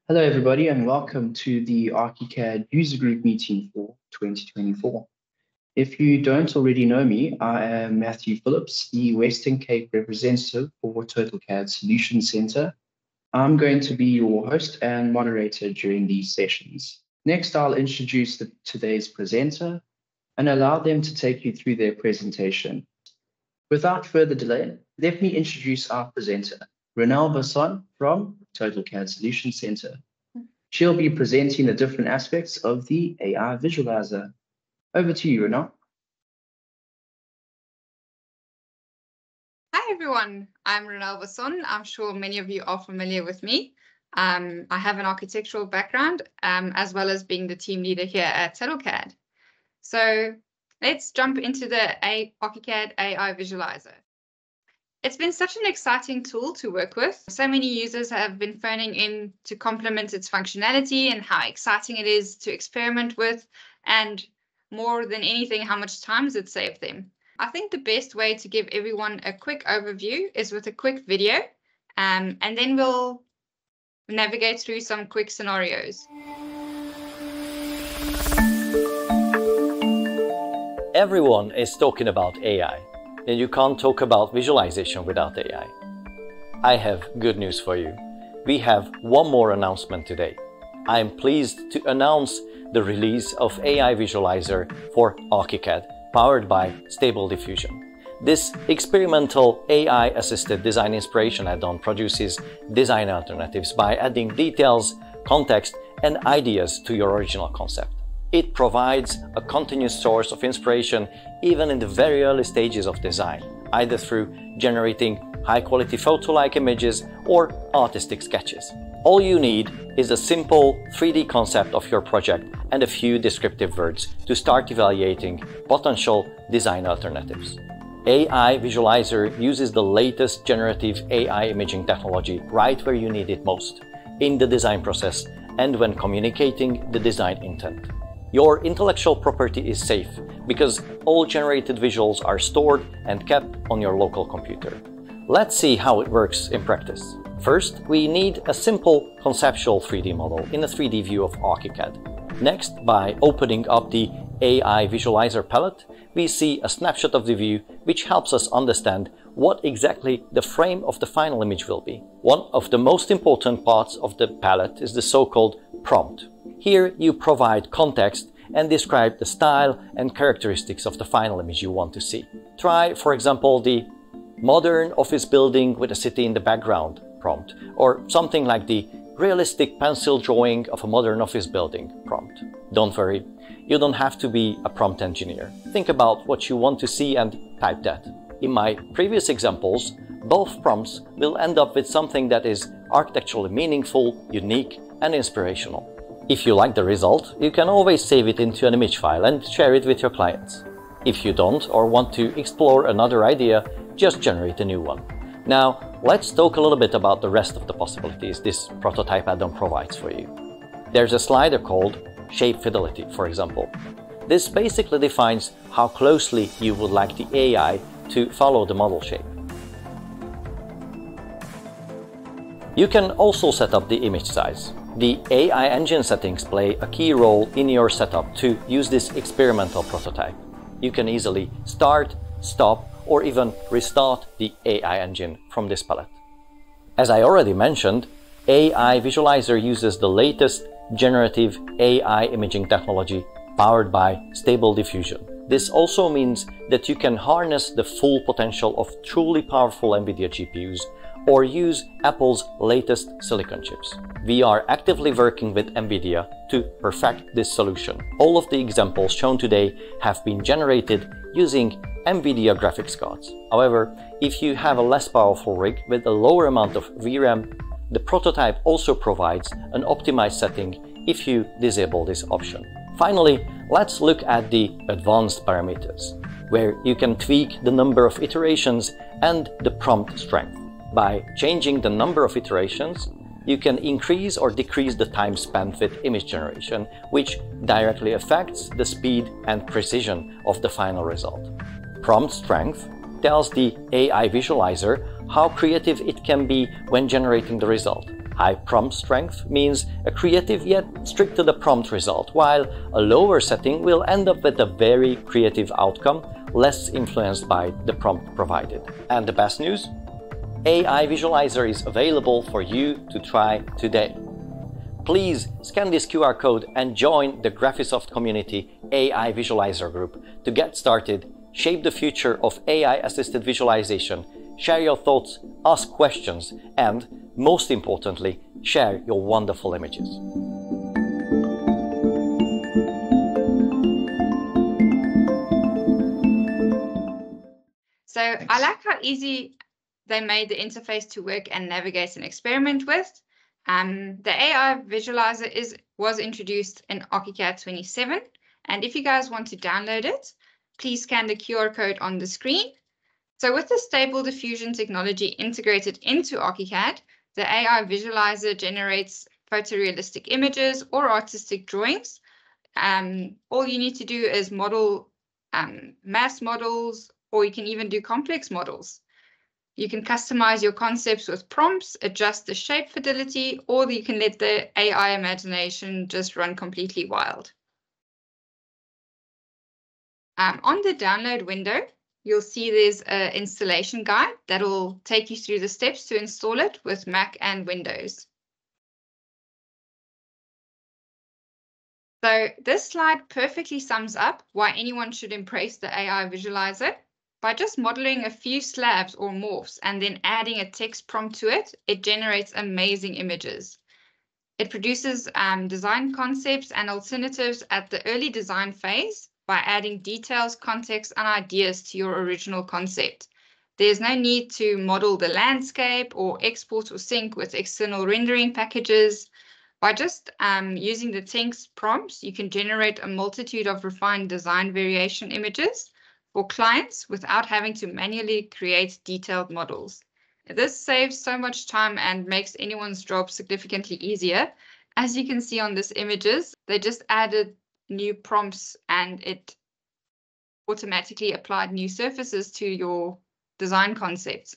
Hello, everybody, and welcome to the Archicad user group meeting for 2024. If you don't already know me, I am Matthew Phillips, the Western Cape representative for TotalCAD Solution Center. I'm going to be your host and moderator during these sessions. Next, I'll introduce today's presenter and allow them to take you through their presentation. Without further delay, let me introduce our presenter, Ronelle Basson from TotalCAD Solution Center. She'll be presenting the different aspects of the AI visualizer. Over to you, Ronelle. Hi, everyone. I'm Ronelle Basson. I'm sure many of you are familiar with me. I have an architectural background, as well as being the team leader here at TotalCAD. So let's jump into the Archicad AI visualizer. It's been such an exciting tool to work with. So many users have been phoning in to compliment its functionality and how exciting it is to experiment with, and more than anything, how much time it saved them. I think the best way to give everyone a quick overview is with a quick video, and then we'll navigate through some quick scenarios. Everyone is talking about AI. And you can't talk about visualization without AI. I have good news for you. We have one more announcement today. I am pleased to announce the release of AI Visualizer for Archicad, powered by Stable Diffusion. This experimental AI-assisted design inspiration add-on produces design alternatives by adding details, context, and ideas to your original concept. It provides a continuous source of inspiration even in the very early stages of design, either through generating high-quality photo-like images or artistic sketches. All you need is a simple 3D concept of your project and a few descriptive words to start evaluating potential design alternatives. AI Visualizer uses the latest generative AI imaging technology right where you need it most, in the design process and when communicating the design intent. Your intellectual property is safe because all generated visuals are stored and kept on your local computer. Let's see how it works in practice. First, we need a simple conceptual 3D model in a 3D view of Archicad. Next, by opening up the AI Visualizer palette, we see a snapshot of the view which helps us understand what exactly the frame of the final image will be. One of the most important parts of the palette is the so-called prompt. Here you provide context and describe the style and characteristics of the final image you want to see. Try, for example, the modern office building with a city in the background prompt, or something like the realistic pencil drawing of a modern office building prompt. Don't worry, you don't have to be a prompt engineer. Think about what you want to see and type that. In my previous examples, both prompts will end up with something that is architecturally meaningful, unique, and inspirational. If you like the result, you can always save it into an image file and share it with your clients. If you don't or want to explore another idea, just generate a new one. Now, let's talk a little bit about the rest of the possibilities this prototype add-on provides for you. There's a slider called Shape Fidelity, for example. This basically defines how closely you would like the AI to follow the model shape. You can also set up the image size. The AI engine settings play a key role in your setup to use this experimental prototype. You can easily start, stop, or even restart the AI engine from this palette. As I already mentioned, AI Visualizer uses the latest generative AI imaging technology powered by Stable Diffusion. This also means that you can harness the full potential of truly powerful NVIDIA GPUs or use Apple's latest silicon chips. We are actively working with NVIDIA to perfect this solution. All of the examples shown today have been generated using NVIDIA graphics cards. However, if you have a less powerful rig with a lower amount of VRAM, the prototype also provides an optimized setting if you disable this option. Finally, let's look at the advanced parameters, where you can tweak the number of iterations and the prompt strength. By changing the number of iterations, you can increase or decrease the time spent with image generation, which directly affects the speed and precision of the final result. Prompt strength tells the AI visualizer how creative it can be when generating the result, High prompt strength means a creative yet strict to the prompt result, while a lower setting will end up with a very creative outcome, less influenced by the prompt provided. And the best news? AI Visualizer is available for you to try today. Please scan this QR code and join the Graphisoft Community AI Visualizer group to get started, shape the future of AI-assisted visualization, share your thoughts, ask questions, and, most importantly, share your wonderful images. So I like how easy they made the interface to work and navigate and experiment with. The AI Visualizer was introduced in Archicad 27, and if you guys want to download it, please scan the QR code on the screen. So with the Stable Diffusion technology integrated into Archicad, the AI Visualizer generates photorealistic images or artistic drawings. All you need to do is model mass models, or you can even do complex models. You can customize your concepts with prompts, adjust the shape fidelity, or you can let the AI imagination just run completely wild. On the download window, you'll see there's an installation guide that will take you through the steps to install it with Mac and Windows. So this slide perfectly sums up why anyone should embrace the AI Visualizer. By just modeling a few slabs or morphs and then adding a text prompt to it, it generates amazing images. It produces design concepts and alternatives at the early design phase by adding details, context, and ideas to your original concept. There's no need to model the landscape or export or sync with external rendering packages. By just using the text prompts, you can generate a multitude of refined design variation images for clients without having to manually create detailed models. This saves so much time and makes anyone's job significantly easier. As you can see on these images, they just added new prompts and it automatically applied new surfaces to your design concepts.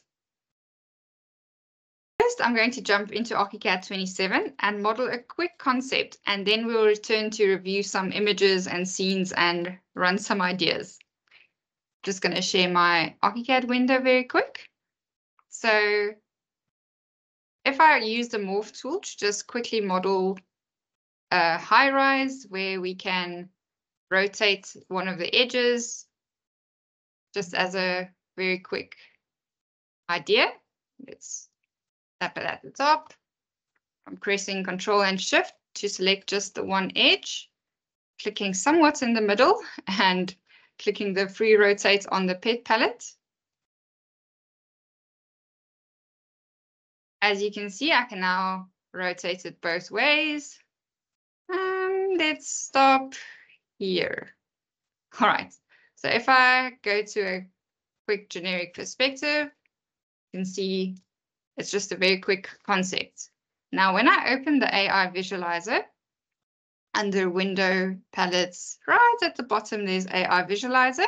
First, I'm going to jump into Archicad 27 and model a quick concept, and then we'll return to review some images and scenes and run some ideas. Just going to share my Archicad window very quick. So if I use the morph tool to just quickly model a high rise where we can rotate one of the edges, just as a very quick idea. Let's tap it at the top. I'm pressing Control and Shift to select just the one edge, clicking somewhat in the middle and clicking the free rotate on the pet palette. As you can see, I can now rotate it both ways. Let's stop here. All right, so if I go to a quick generic perspective, you can see it's just a very quick concept. Now, when I open the AI Visualizer, under Window Palettes, right at the bottom, there's AI Visualizer.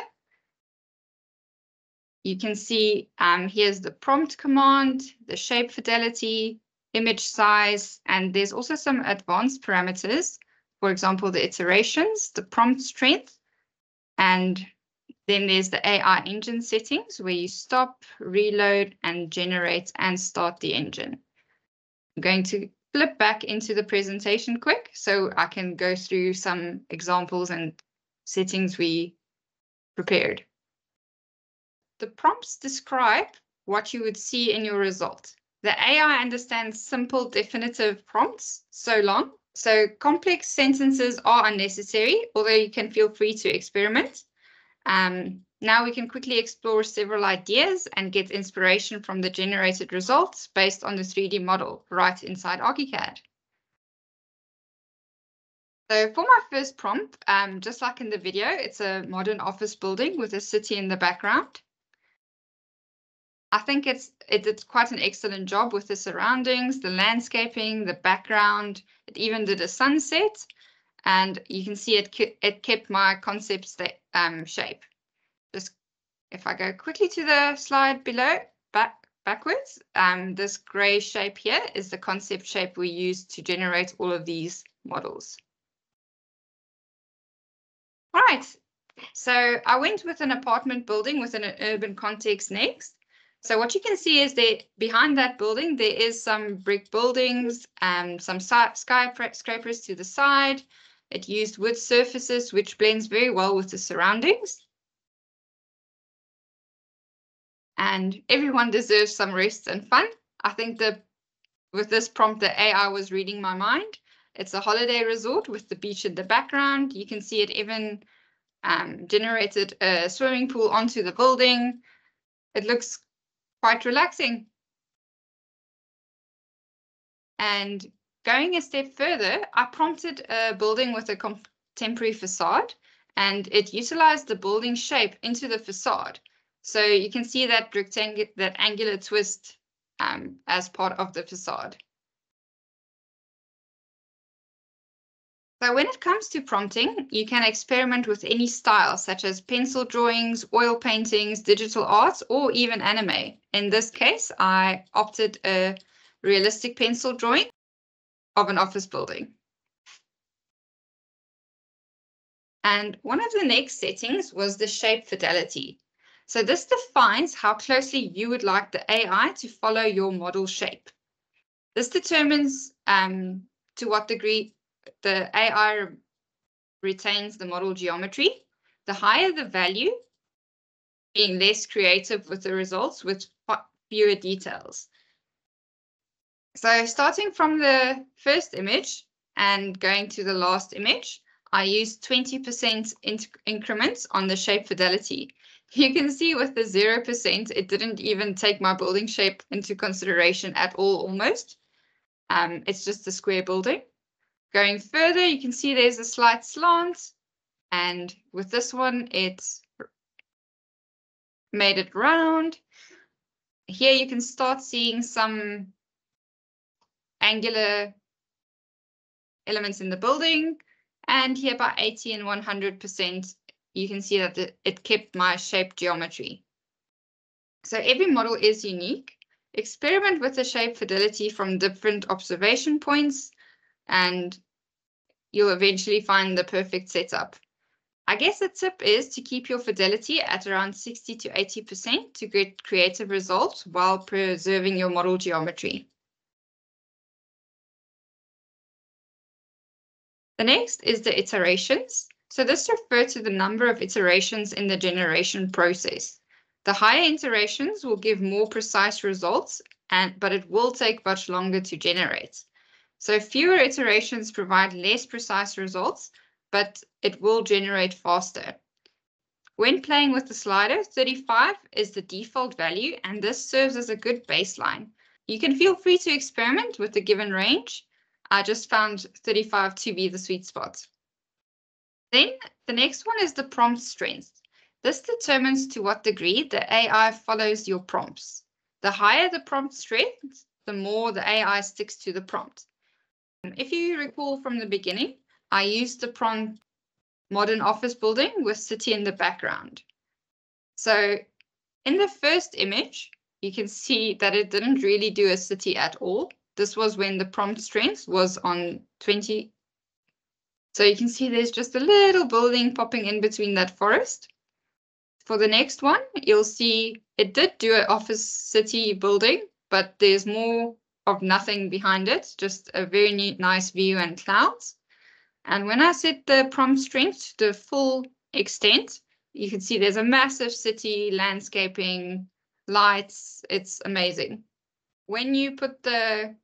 You can see here's the prompt command, the shape fidelity, image size, and there's also some advanced parameters. For example, the iterations, the prompt strength, and then there's the AI engine settings where you stop, reload, and generate and start the engine. I'm going to flip back into the presentation quick so I can go through some examples and settings we prepared. The prompts describe what you would see in your result. The AI understands simple definitive prompts so long, so complex sentences are unnecessary, although you can feel free to experiment. Now we can quickly explore several ideas and get inspiration from the generated results based on the 3D model right inside Archicad. So for my first prompt, just like in the video, it's a modern office building with a city in the background. I think it did quite an excellent job with the surroundings, the landscaping, the background. It even did a sunset, and you can see it kept my concept shape. Just if I go quickly to the slide below, back backwards, this gray shape here is the concept shape we use to generate all of these models. All right, so I went with an apartment building within an urban context next. So what you can see is that behind that building, there is some brick buildings, some skyscrapers to the side. It used wood surfaces, which blends very well with the surroundings. And everyone deserves some rest and fun. I think with this prompt, the AI was reading my mind. It's a holiday resort with the beach in the background. You can see it even generated a swimming pool onto the building. It looks quite relaxing. And going a step further, I prompted a building with a contemporary facade, and it utilized the building shape into the facade. So you can see that rectangle, that angular twist as part of the facade. So when it comes to prompting, you can experiment with any style, such as pencil drawings, oil paintings, digital arts, or even anime. In this case, I opted a realistic pencil drawing of an office building. And one of the next settings was the shape fidelity. So this defines how closely you would like the AI to follow your model shape. This determines to what degree the AI retains the model geometry. The higher the value, being less creative with the results with fewer details. So starting from the first image and going to the last image, I used 20% increments on the shape fidelity. You can see with the 0%, it didn't even take my building shape into consideration at all, almost. It's just a square building. Going further, you can see there's a slight slant. And with this one, it's made it round. Here you can start seeing some angular elements in the building. And here by 80 and 100%, you can see that it kept my shape geometry. So every model is unique. Experiment with the shape fidelity from different observation points, and you'll eventually find the perfect setup. I guess the tip is to keep your fidelity at around 60 to 80% to get creative results while preserving your model geometry. The next is the iterations. So this refers to the number of iterations in the generation process. The higher iterations will give more precise results, but it will take much longer to generate. So fewer iterations provide less precise results, but it will generate faster. When playing with the slider, 35 is the default value, and this serves as a good baseline. You can feel free to experiment with the given range. I just found 35 to be the sweet spot. Then the next one is the prompt strength. This determines to what degree the AI follows your prompts. The higher the prompt strength, the more the AI sticks to the prompt. If you recall from the beginning, I used the prompt modern office building with city in the background. So in the first image, you can see that it didn't really do a city at all. This was when the prompt strength was on 20. So you can see there's just a little building popping in between that forest. For the next one, you'll see it did do an office city building, but there's more of nothing behind it, just a very neat, nice view and clouds. And when I set the prompt strength to the full extent, you can see there's a massive city, landscaping, lights. It's amazing. When you put the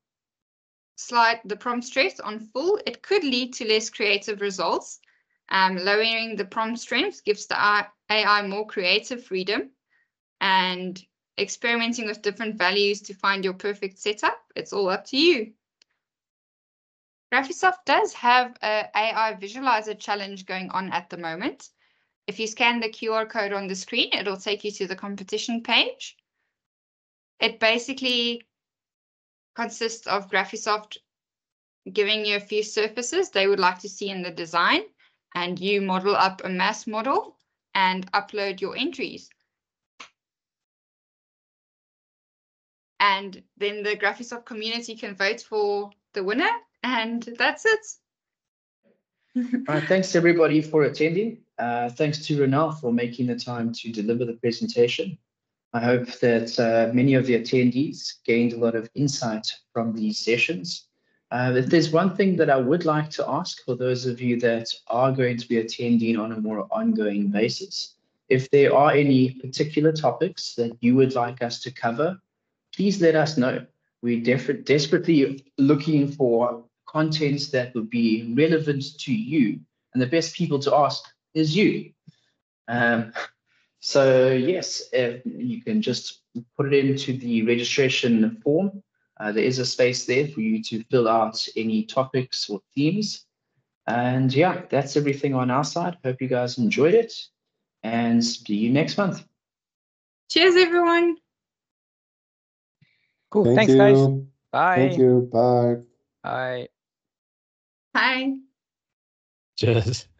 prompt strength on full, it could lead to less creative results. Lowering the prompt strength gives the AI more creative freedom, and experimenting with different values to find your perfect setup, it's all up to you. Graphisoft does have an AI visualizer challenge going on at the moment. If you scan the QR code on the screen, it'll take you to the competition page. It basically consists of Graphisoft giving you a few surfaces they would like to see in the design, and you model up a mass model and upload your entries. and then the Graphisoft community can vote for the winner, and that's it. All right, thanks everybody for attending. Thanks to Ronald for making the time to deliver the presentation. I hope that many of the attendees gained a lot of insight from these sessions. If there's one thing that I would like to ask for those of you that are going to be attending on a more ongoing basis, if there are any particular topics that you would like us to cover, please let us know. We're desperately looking for contents that would be relevant to you, and the best people to ask is you. So yes, you can just put it into the registration form. There is a space there for you to fill out any topics or themes. And yeah, that's everything on our side. Hope you guys enjoyed it, and see you next month. Cheers, everyone. Cool. Thank Thanks, you. guys. Bye. Thank you. Bye. Bye. Bye. Cheers.